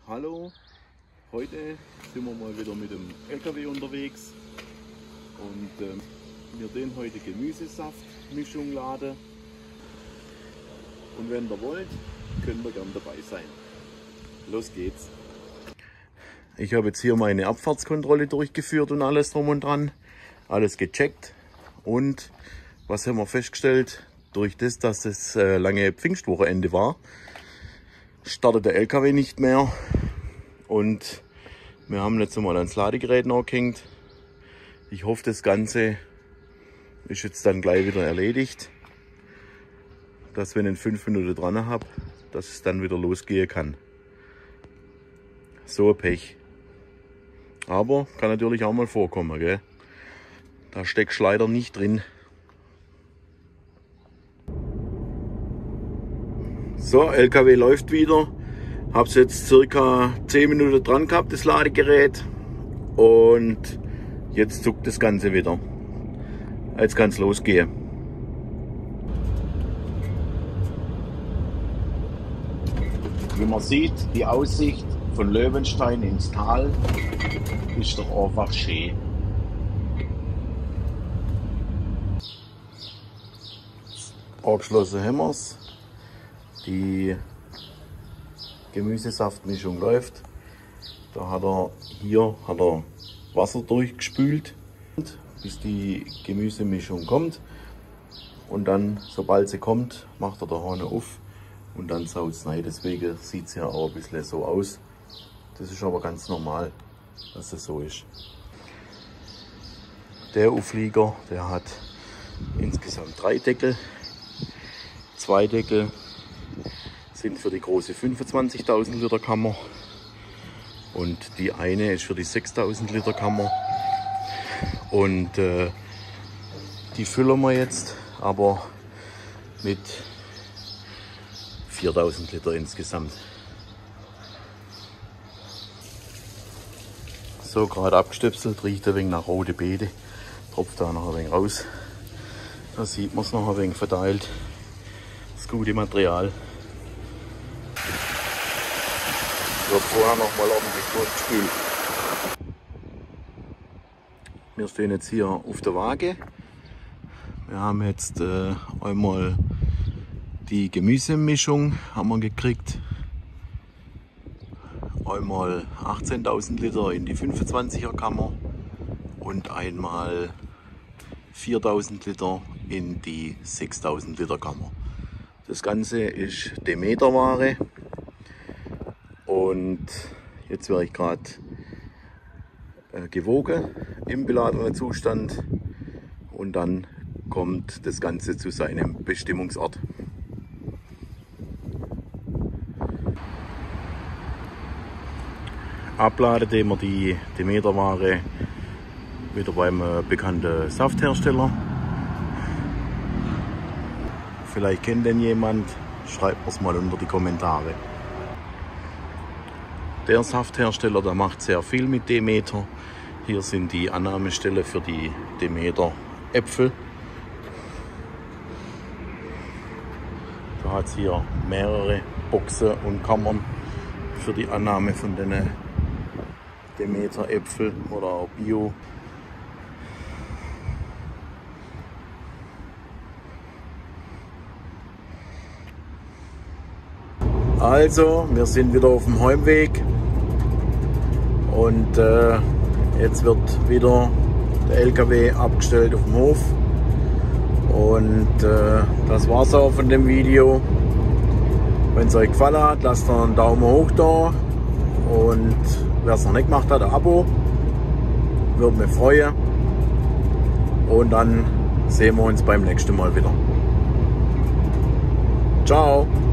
Hallo, heute sind wir mal wieder mit dem LKW unterwegs und wir den heute Gemüsesaftmischung laden. Und wenn ihr wollt, könnt ihr gern dabei sein. Los geht's! Ich habe jetzt hier meine Abfahrtskontrolle durchgeführt und alles drum und dran, alles gecheckt. Und was haben wir festgestellt? Durch das, dass es lange Pfingstwochenende war, startet der LKW nicht mehr. Und wir haben jetzt mal ans Ladegerät nachgehängt. Ich hoffe, das Ganze ist jetzt dann gleich wieder erledigt. Dass, wenn ich in 5 Minuten dran habe, dass es dann wieder losgehen kann. So ein Pech. Aber kann natürlich auch mal vorkommen, gell? Da steckst du leider nicht drin. So, LKW läuft wieder. Habe es jetzt circa 10 Minuten dran gehabt, das Ladegerät. Und jetzt zuckt das Ganze wieder. Jetzt kann es losgehen. Wie man sieht, die Aussicht von Löwenstein ins Tal ist doch einfach schön. Angeschlossen haben wir es. Die Gemüsesaftmischung läuft. Da hat er Wasser durchgespült, bis die Gemüsemischung kommt. Und dann, sobald sie kommt, macht er da vorne auf und dann saut es rein. Deswegen sieht es ja auch ein bisschen so aus. Das ist aber ganz normal, dass das so ist. Der Auflieger, der hat insgesamt 3 Deckel. 2 Deckel sind für die große 25.000 Liter Kammer und die eine ist für die 6.000 Liter Kammer. Und die füllen wir jetzt aber mit 4.000 Liter insgesamt. So, gerade abgestöpselt, riecht ein wenig nach rote Beete, tropft da noch ein wenig raus. Da sieht man es noch ein wenig verteilt. Das gute Material. Wird vorher noch mal ordentlich durchgespült. Wir stehen jetzt hier auf der Waage. Wir haben jetzt einmal die Gemüsemischung haben wir gekriegt. Einmal 18.000 Liter in die 25er Kammer und einmal 4.000 Liter in die 6.000 Liter Kammer. Das Ganze ist Demeter-Ware und jetzt werde ich gerade gewogen im beladenen Zustand und dann kommt das Ganze zu seinem Bestimmungsort. Abladen tun wir die Demeter-Ware wieder beim bekannten Safthersteller. Vielleicht kennt den jemand, schreibt es mal unter die Kommentare. Der Safthersteller, der macht sehr viel mit Demeter. Hier sind die Annahmestellen für die Demeter Äpfel. Da hat es hier mehrere Boxen und Kammern für die Annahme von den Demeter Äpfel oder auch Bio. Also, wir sind wieder auf dem Heimweg und jetzt wird wieder der LKW abgestellt auf dem Hof. Und das war's auch von dem Video. Wenn es euch gefallen hat, lasst einen Daumen hoch da und wer es noch nicht gemacht hat, ein Abo. Würde mich freuen. Und dann sehen wir uns beim nächsten Mal wieder. Ciao!